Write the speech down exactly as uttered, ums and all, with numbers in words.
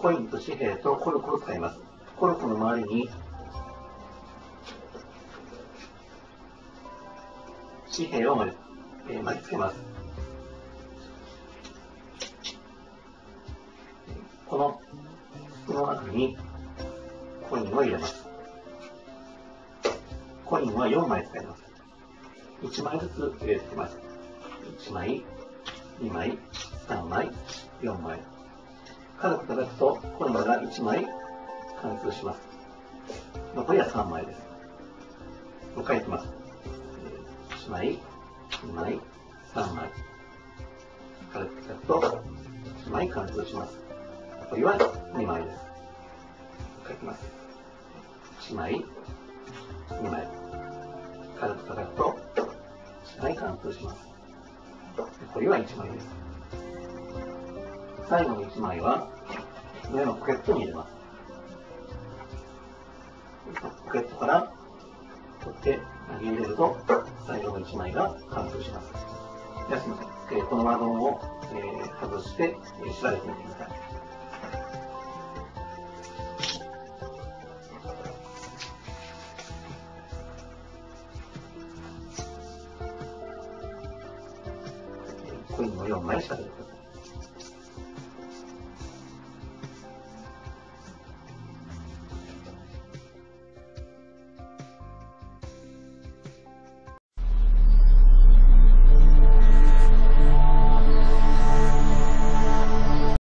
コインと紙幣とコルクを使います。コルクの周りに紙幣を巻きつけます。この筒の中にコインを入れます。コインはよんまい使います。いちまいずつ入れていきます。いちまい、にまい、さんまい、よんまい。軽く叩くとコインがいちまい貫通します。残りはさんまいです。もう一回いきます。いちまい、にまい、さんまい。軽く叩くといちまい貫通します。残りはにまいです。もう一回いきます。いちまい、にまい。軽く叩くといちまい貫通します。残りはいちまいです。最後のいちまいは上のポケットに入れます。ポケットから取って投げ入れると最後のいちまいが貫通します。ではすみません、このワゴンを外して調べてみてください。コインをよんまい調べてください。